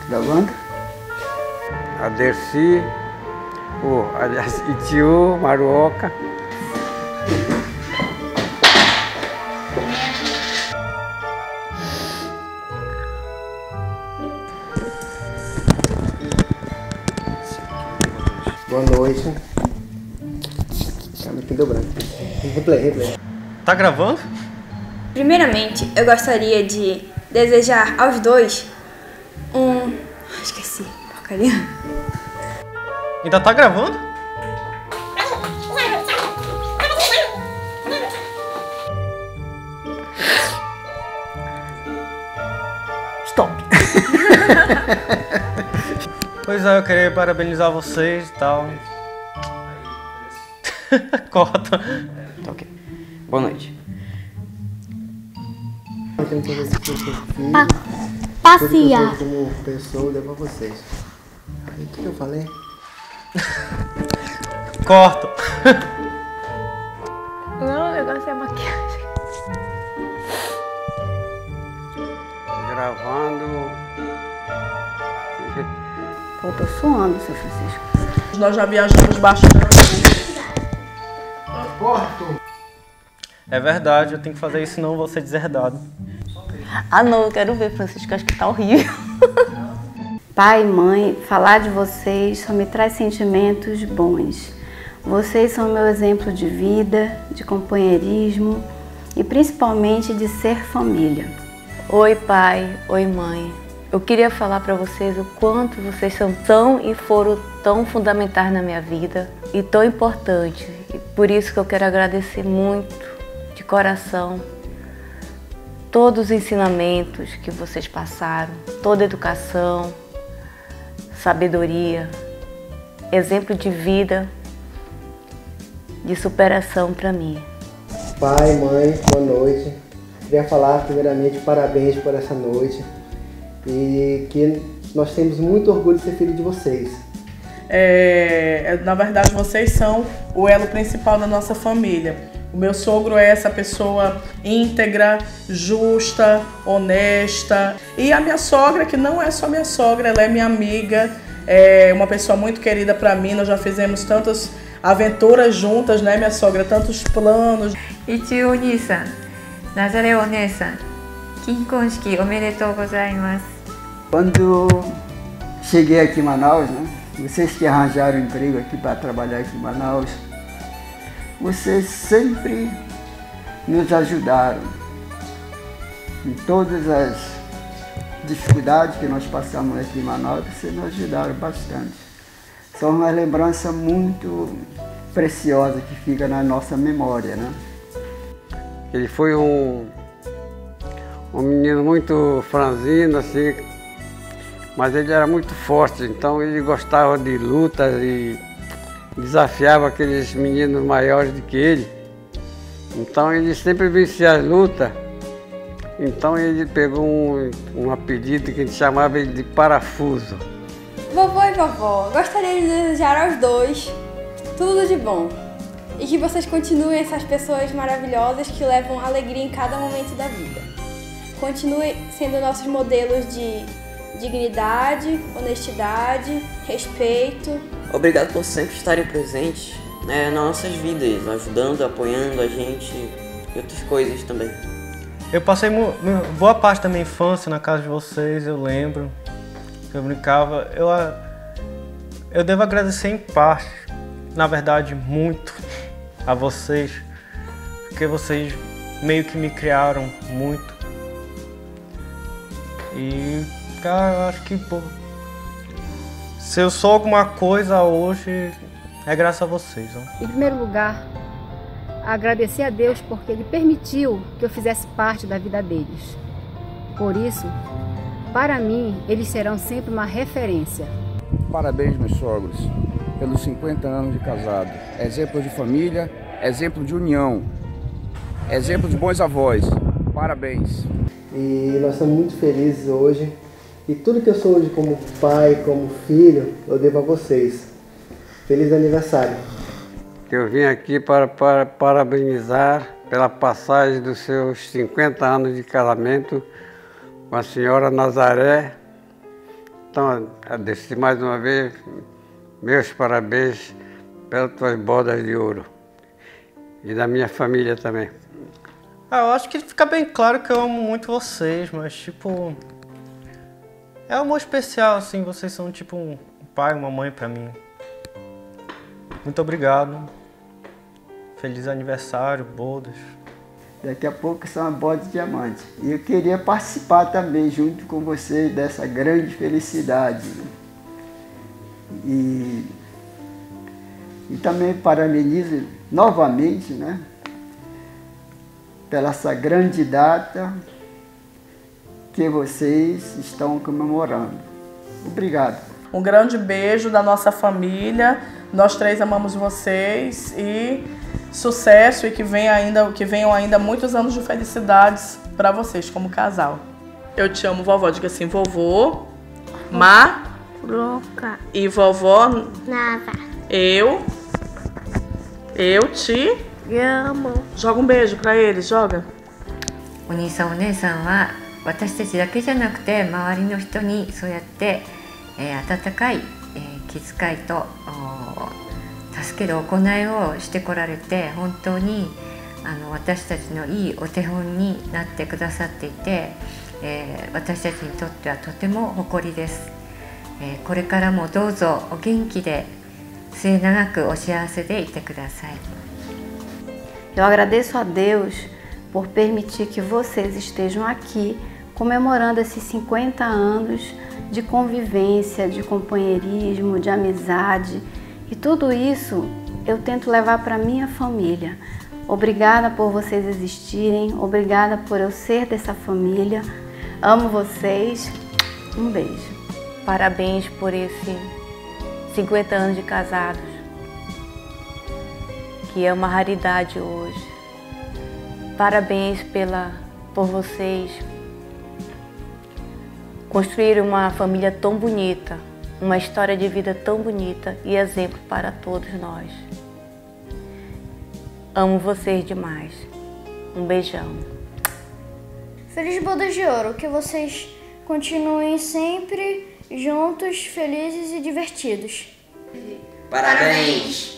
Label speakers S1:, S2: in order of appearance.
S1: Gravando?
S2: A Dercy, aliás, Itiu, Maruoca.
S1: Boa noite. Calma que deu branco. Replay.
S3: Tá gravando?
S4: Primeiramente, eu gostaria de desejar aos dois esqueci, porcaria.
S3: Ainda tá gravando?
S1: Stop!
S3: Pois é, eu queria parabenizar vocês e tal. Corta.
S5: Tá ok. Boa noite.
S1: Eu tenho que fazer esse curso filho.
S6: Passear.
S1: Tudo que eu como pessoa, levo a vocês. Aí o que eu falei?
S3: Corta.
S6: Não, o negócio é maquiagem.
S2: Gravando.
S7: Eu tô suando, seu Francisco.
S8: Nós já viajamos bastante.
S1: Corto!
S3: É verdade, eu tenho que fazer isso, senão eu vou ser deserdado.
S7: Ah não, eu quero ver, Francisco, acho que tá horrível. Pai, mãe, falar de vocês só me traz sentimentos bons. Vocês são meu exemplo de vida, de companheirismo e principalmente de ser família. Oi pai, oi mãe. Eu queria falar para vocês o quanto vocês são tão e foram tão fundamentais na minha vida e tão importantes. E por isso que eu quero agradecer muito, de coração, todos os ensinamentos que vocês passaram, toda a educação, sabedoria, exemplo de vida, de superação para mim.
S1: Pai, mãe, boa noite. Queria falar primeiramente parabéns por essa noite e que nós temos muito orgulho de ser filho de vocês.
S8: Na verdade, vocês são o elo principal da nossa família. O meu sogro é essa pessoa íntegra, justa, honesta. E a minha sogra, que não é só minha sogra, ela é minha amiga, é uma pessoa muito querida para mim. Nós já fizemos tantas aventuras juntas, né, minha sogra? Tantos planos.
S6: Ichiu Oni-san, Nazare One-san, Kinkonshiki omedetou gozaimasu.
S1: Quando cheguei aqui em Manaus, né, vocês que arranjaram emprego aqui para trabalhar aqui em Manaus, vocês sempre nos ajudaram em todas as dificuldades que nós passamos aqui em Manaus, vocês nos ajudaram bastante. São uma lembrança muito preciosa que fica na nossa memória, né?
S2: Ele foi um menino muito franzino, assim, mas ele era muito forte, então ele gostava de lutas e desafiava aqueles meninos maiores do que ele. Então ele sempre vencia as lutas. Então ele pegou um apelido que a gente chamava ele de Parafuso.
S4: Vovô e vovó, gostaria de desejar aos dois tudo de bom. E que vocês continuem essas pessoas maravilhosas que levam alegria em cada momento da vida. Continuem sendo nossos modelos de dignidade, honestidade, respeito.
S5: Obrigado por sempre estarem presentes, nas nossas vidas, ajudando, apoiando a gente e outras coisas também.
S3: Eu passei boa parte da minha infância na casa de vocês, eu lembro que eu brincava. Eu devo agradecer em parte, na verdade, muito a vocês, porque vocês meio que me criaram muito. E, cara, eu acho que, pô, se eu sou alguma coisa hoje, é graças a vocês. Ó.
S9: Em primeiro lugar, agradecer a Deus porque Ele permitiu que eu fizesse parte da vida deles. Por isso, para mim, eles serão sempre uma referência.
S10: Parabéns, meus sogros, pelos 50 anos de casado. Exemplo de família, exemplo de união, exemplo de bons avós. Parabéns.
S1: E nós estamos muito felizes hoje. E tudo que eu sou hoje como pai, como filho, eu devo a vocês. Feliz aniversário.
S2: Eu vim aqui para parabenizar pela passagem dos seus 50 anos de casamento com a senhora Nazaré, Então, agradeço mais uma vez, meus parabéns pelas tuas bodas de ouro. E da minha família também.
S3: Eu acho que fica bem claro que eu amo muito vocês, mas tipo... É um amor especial, assim, vocês são tipo um pai, uma mãe pra mim. Muito obrigado. Feliz aniversário, bodas.
S1: Daqui a pouco são a boda de diamante. E eu queria participar também junto com vocês dessa grande felicidade. E também parabenizo novamente, né, pela essa grande data que vocês estão comemorando. Obrigado.
S8: Um grande beijo da nossa família. Nós três amamos vocês e sucesso e que venham ainda muitos anos de felicidades para vocês como casal. Eu te amo, vovó. Diga assim, vovô,
S6: Louca.
S8: E vovó,
S6: Nada.
S8: eu te
S6: amo.
S8: Joga um beijo para eles, joga.
S6: お兄さんお姉さんは私たちだけじゃなくて周りの人にそうやって、温かい、気遣いと助ける行いをしてこられて本当に私たちのいいお手本になってくださっていて、私たちにとってはとても誇りです。これからもどうぞお元気で末永くお幸せでいてください。
S7: Eu agradeço a Deus por permitir que vocês estejam aqui comemorando esses 50 anos de convivência, de companheirismo, de amizade. E tudo isso eu tento levar para minha família. Obrigada por vocês existirem, obrigada por eu ser dessa família. Amo vocês. Um beijo.
S11: Parabéns por esses 50 anos de casados, que é uma raridade hoje. Parabéns por vocês construírem uma família tão bonita, uma história de vida tão bonita e exemplo para todos nós. Amo vocês demais. Um beijão.
S12: Feliz bodas de ouro, que vocês continuem sempre juntos, felizes e divertidos.
S5: Parabéns!